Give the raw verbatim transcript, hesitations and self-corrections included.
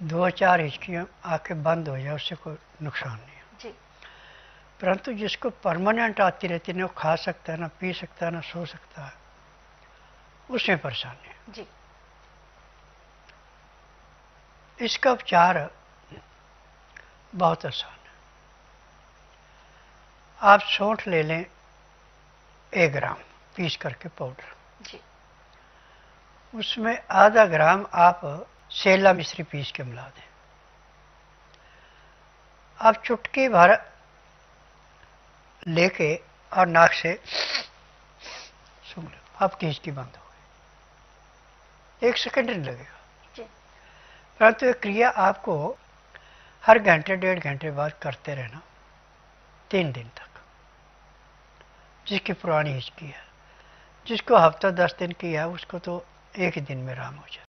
दो चार हिचकियाँ आके बंद हो जाए उससे कोई नुकसान नहीं है जी। परंतु जिसको परमानेंट आती रहती है, ना खा सकता है, ना पी सकता है, ना सो सकता है, उसमें परेशानी है। जी। इसका उपचार बहुत आसान है। आप सौंठ ले लें एक ग्राम पीस करके पाउडर, जी। उसमें आधा ग्राम आप सेला मिश्री पीस के मिला दें। आप चुटकी भर लेके और नाक से सूंघ लो, आपकी हिचकी बंद हो गई। एक सेकंड नहीं लगेगा। जी। परंतु ये क्रिया आपको हर घंटे डेढ़ घंटे बाद करते रहना, तीन दिन तक। जिसकी पुरानी हिचकी है, जिसको हफ्ता दस दिन की है, उसको तो एक ही दिन में आराम हो जाए।